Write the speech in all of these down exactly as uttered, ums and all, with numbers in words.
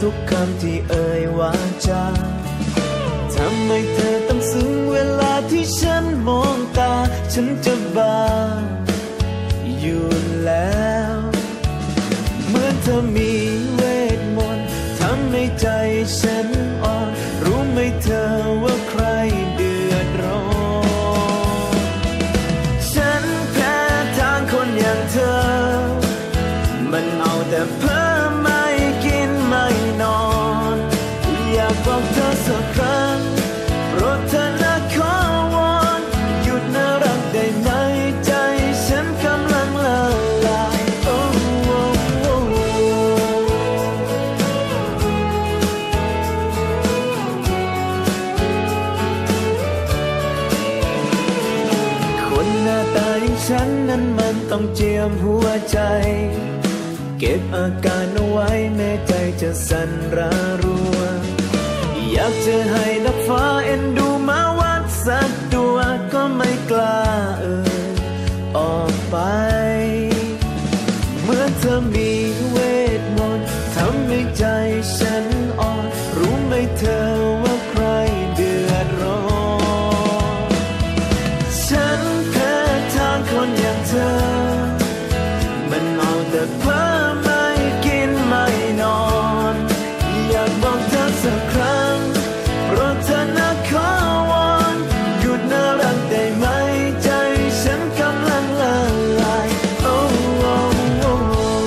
ทุกคำที่เอ่ยวาจาทำให้เธอต้องซึ้งเวลาที่ฉันมองตาฉันจะบ้าอยู่แล้วเหมือนเธอมีเวทมนต์ทำให้ใจฉันอ่อนรู้ไหมเธอว่าใครเดือดร้อนฉันแพ้ทางคนอย่างเธอมันเอาแต่เพ้อไม่กินไม่นอนอยากบอกเธอสักครั้งโปรดเธอนะขอวอนหยุดน่ารักได้ไหมใจฉันกำลังละลายโอ้โอ้โอ้คนหน้าตาอย่างฉันนั้นมันต้องเจียมหัวใจเก็บอาการเอาไว้แม้ใจจะสั่นระรัวอยากจะให้นับฟ้าเอ็นดูมาวัดสักตัวก็ไม่กล้าเอ่ยออกไปเมื่อเธอมีเวทมนต์ทำให้ใจฉันอ่อนรู้ไหมเธอว่าใครเดือดร้อนฉันแพ้ทางคนอย่างเธอมันเอาแต่เพ้อไม่กินไม่นอนอยากบอกเธอสักครั้งโปรดเธอนะขอวอนหยุดน่ารักได้ไหมใจฉันกำลังละลายโอ้โอ้โอ้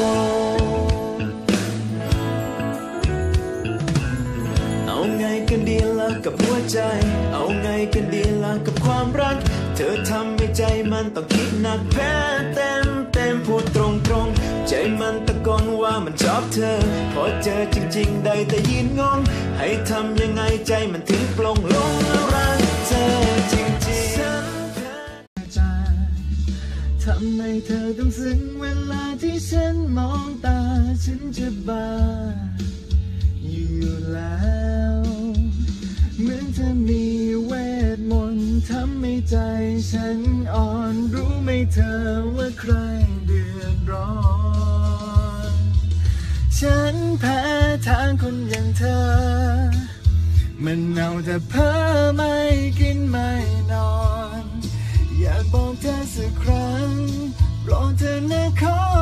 เอาไงกันดีล่ะกับหัวใจเอาไงกันดีล่ะกับความรักเธอทำให้ใจมันต้องคิดหนักแพ้เต็มเต็มพูดตรงตรงใจมันตะโกนว่ามันชอบเธอพอเจอจริงๆได้แต่ยืนงงให้ทำยังไงใจมันถึงปลงลงรักเธอจริงๆฉันแพ้ใจทำให้เธอต้องซึ้งเวลาที่ฉันมองตาฉันจะบ้าอยู่แล้วเหมือนเธอมีเวทมนต์ทำให้ใจฉันอ่อนรู้ไหมเธอว่าใครเดือดร้อนฉันแพ้ทางคนอย่างเธอมันเอาแต่เพ้อไม่กินไม่นอนอยากบอกเธอสักครั้งโปรดเธอนะขอ